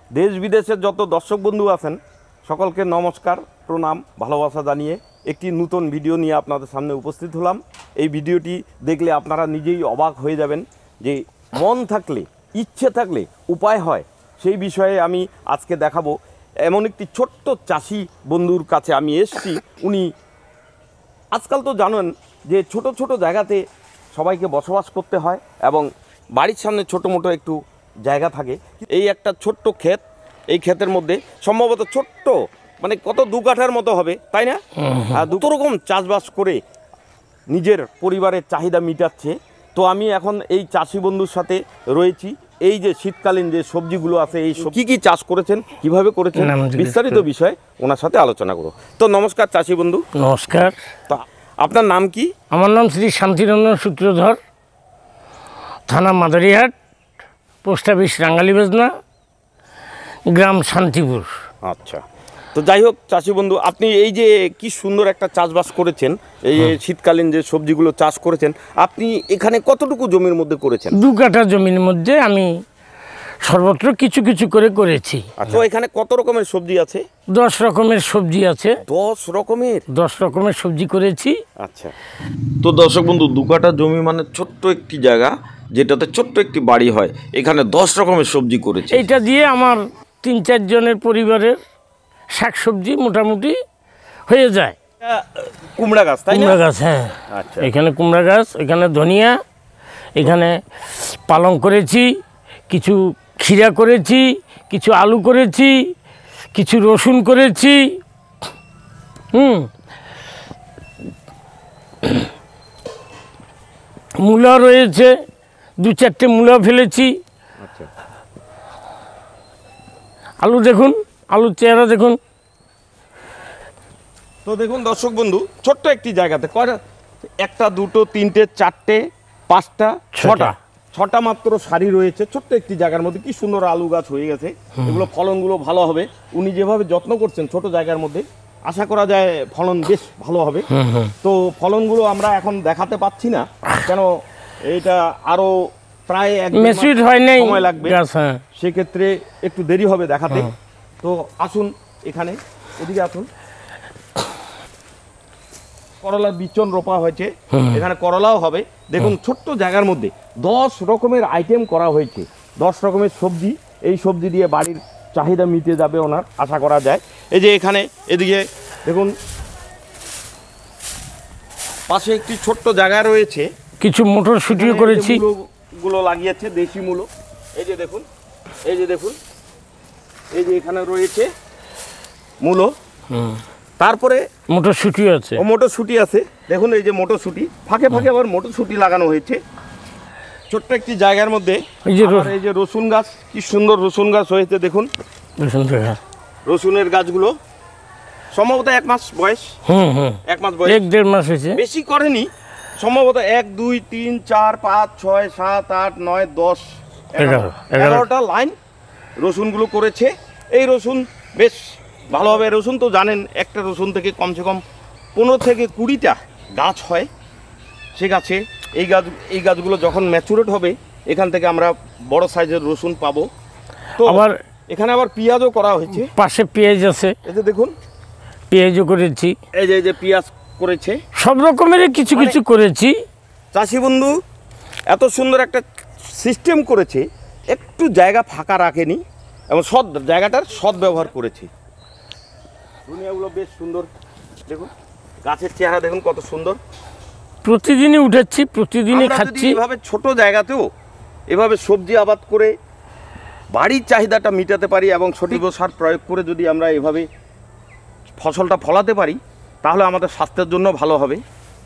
দেশ বিদেশের যত দর্শক বন্ধু আছেন সকলকে নমস্কার, প্রণাম, ভালোবাসা জানিয়ে একটি নতুন ভিডিও নিয়ে আপনাদের সামনে উপস্থিত হলাম। এই ভিডিওটি দেখলে আপনারা নিজেই অবাক হয়ে যাবেন যে মন থাকলে, ইচ্ছে থাকলে উপায় হয়। সেই বিষয়ে আমি আজকে দেখাবো। এমন একটি ছোট্ট চাষি বন্ধুর কাছে আমি এসেছি। উনি আজকাল তো জানেন যে ছোট ছোট জায়গাতে সবাইকে বসবাস করতে হয় এবং বাড়ির সামনে ছোটো মোটো একটু জায়গা থাকে। এই একটা ছোট্ট ক্ষেত, এই ক্ষেতের মধ্যে সম্ভবত ছোট্ট মানে কত 2 কাঠার মতো হবে, তাই না? দুটো রকম চাষবাস করে নিজের পরিবারের চাহিদা মিটাচ্ছে। তো আমি এখন এই চাষি বন্ধুর সাথে রয়েছি। এই যে শীতকালীন যে সবজিগুলো আছে, এই কী কী চাষ করেছেন, কিভাবে করেছেন, বিস্তারিত বিষয় ওনার সাথে আলোচনা করো। তো নমস্কার চাষি বন্ধু। নমস্কার। তা আপনার নাম কি? আমার নাম শ্রী শান্তিরঞ্জন সূত্রধর, থানা মাদারিহাট, পোস্ট অফিস রাঙ্গালি বেজনা, গ্রাম শান্তিপুর। আচ্ছা, তো যাই হোক চাষি বন্ধু, আপনি এই যে কি সুন্দর একটা চাষবাস করেছেন, এই যে শীতকালীন যে সবজিগুলো চাষ করেছেন, আপনি এখানে কতটুকু জমির মধ্যে করেছেন? 2 কাঠা জমির মধ্যে আমি সর্বত্র কিছু কিছু করে করেছি। তো এখানে কত রকমের সবজি আছে? 10 রকমের সবজি আছে। 10 রকমের? 10 রকমের সবজি করেছি। আচ্ছা, তো দর্শক বন্ধু, 2 কাঠা জমি মানে ছোট্ট একটি জায়গা, যেটাতে ছোট্ট একটি বাড়ি হয়, এখানে 10 রকমের সবজি করেছে। এইটা দিয়ে আমার 3-4 জনের পরিবারের শাকসবজি মোটামুটি হয়ে যায়। কুমড়া গাছ, তাই না? কুমড়া গাছ, হ্যাঁ। আচ্ছা, এখানে কুমড়া গাছ, এখানে ধনিয়া, এখানে পালং করেছি, কিছু ক্ষীরা করেছি, কিছু আলু করেছি, কিছু রসুন করেছি। মূলা রয়েছে, 2-4টে মূলা ফেলেছি। আচ্ছা, আলু দেখুন, আলুর চেহারা দেখুন। তো দেখুন দর্শক বন্ধু, ছোট্ট একটি জায়গাতে কয়টা, 1টা 2টো 3টে 4টে 5টা 6টা মাত্র সারি রয়েছে। ছোট্ট একটি জায়গার মধ্যে কি সুন্দর আলু গাছ হয়ে গেছে। এগুলো ফলনগুলো ভালো হবে। উনি যেভাবে যত্ন করছেন ছোট জায়গার মধ্যে, আশা করা যায় ফলন বেশ ভালো হবে। তো ফলনগুলো আমরা এখন দেখাতে পাচ্ছি না, কেন এইটা আরো প্রায় 1 মাস সময় লাগবে, সেক্ষেত্রে একটু দেরি হবে দেখাতে। তো আসুন এখানে, এদিকে আসুন। করলার বিচন রোপা হয়েছে, এখানে করলাও হবে। দেখুন ছোট্ট জায়গার মধ্যে 10 রকমের আইটেম করা হয়েছে, 10 রকমের সবজি। এই সবজি দিয়ে বাড়ির চাহিদা মিটে যাবে ওনার, আশা করা যায়। এই যে এখানে এদিকে দেখুন, পাশে একটি ছোট্ট জায়গা রয়েছে, কিছু মটরশুঁটিও করেছি। গুলো লাগিয়েছে দেশি মূলো। এই যে দেখুন, এই যে দেখুন, এই যে এখানে রয়েছে মূলো। তারপরে মটরশুঁটি আছে, মটরশুঁটি আছে। দেখুন এই যে মটরশুঁটি, ফাঁকে ফাঁকে আবার মটরশুঁটি লাগানো হয়েছে ছোট্ট একটি জায়গার মধ্যে। এই যে রসুন গাছ, কি সুন্দর রসুন গাছ হয়েছে দেখুন। রসুনের গাছগুলো সম্ভবত 1 মাস বয়স। 1 মাস বয়স, 1-1.5 মাস হয়েছে, বেশি করেনি সম্ভবত। 1 2 3 4 5 6 7 8 9 10 11টা লাইন রসুনগুলো করেছে। এই রসুন বেশ ভালো হবে। রসুন তো জানেন, একটা রসুন থেকে কমসে কম 15 থেকে 20টা গাছ হয়। সে গাছে এই গাছগুলো যখন ম্যাচুরেট হবে, এখান থেকে আমরা বড় সাইজের রসুন পাবো। তো আবার এখানে আবার পেঁয়াজও করা হয়েছে, পাশে পেঁয়াজ আছে। এই যে দেখুন, পেঁয়াজও করেছি। এই যে পেঁয়াজ করেছে, সব রকমের কিছু কিছু করেছি। চাষি বন্ধু এত সুন্দর একটা সিস্টেম করেছে, একটু জায়গা ফাঁকা রাখেনি এবং জায়গাটার সদ্ব্যবহার করেছে। দুনিয়াগুলো বেশ সুন্দর, দেখুন গাছের চেহারা দেখুন কত সুন্দর। প্রতিদিনই উঠাচ্ছি, প্রতিদিনই খাচ্ছি। এভাবে ছোট জায়গাতেও এভাবে সবজি আবাদ করে বাড়ির চাহিদাটা মিটাতে পারি এবং সঠিক সার প্রয়োগ করে যদি আমরা এভাবে ফসলটা ফলাতে পারি, তাহলে আমাদের স্বাস্থ্যের জন্য ভালো হবে।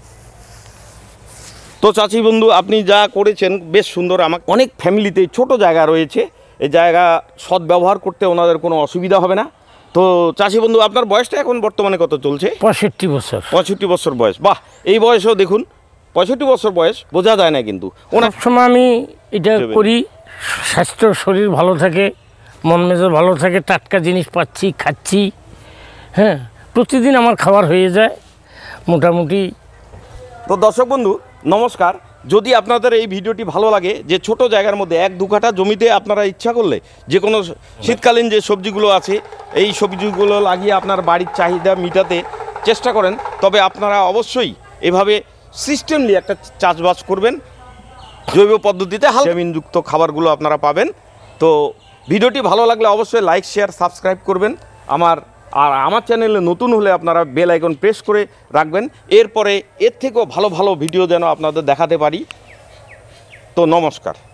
তো চাষি বন্ধু, আপনি যা করেছেন বেশ সুন্দর। আমার অনেক ফ্যামিলিতে ছোট জায়গা রয়েছে, এই জায়গা সদ্ব্যবহার করতে ওনাদের কোনো অসুবিধা হবে না। তো চাষি বন্ধু, আপনার বয়সটা এখন বর্তমানে কত চলছে? 65 বছর। 65 বছর বয়স, বাহ! এই বয়সেও দেখুন, 65 বছর বয়স বোঝা যায় না, কিন্তু ওনার সময় আমি এটা করি, স্বাস্থ্য শরীর ভালো থাকে, মন মেজাজ ভালো থাকে, টাটকা জিনিস পাচ্ছি, খাচ্ছি। হ্যাঁ, প্রতিদিন আমার খাবার হয়ে যায় মোটামুটি। তো দর্শক বন্ধু নমস্কার, যদি আপনাদের এই ভিডিওটি ভালো লাগে, যে ছোট জায়গার মধ্যে 1-2 কাঠা জমিতে আপনারা ইচ্ছা করলে যে কোনো শীতকালীন যে সবজিগুলো আছে এই সবজিগুলো লাগিয়ে আপনার বাড়ির চাহিদা মেটাতে চেষ্টা করেন, তবে আপনারা অবশ্যই এভাবে সিস্টেমলি একটা চাষবাস করবেন। জৈব পদ্ধতিতে ভিটামিনযুক্ত খাবারগুলো আপনারা পাবেন। তো ভিডিওটি ভালো লাগলে অবশ্যই লাইক, শেয়ার, সাবস্ক্রাইব করবেন। আমার চ্যানেলে নতুন হলে আপনারা বেল আইকন প্রেস করে রাখবেন। এরপরে এর থেকেও ভালো ভালো ভিডিও যেন আপনাদের দেখাতে পারি। তো নমস্কার।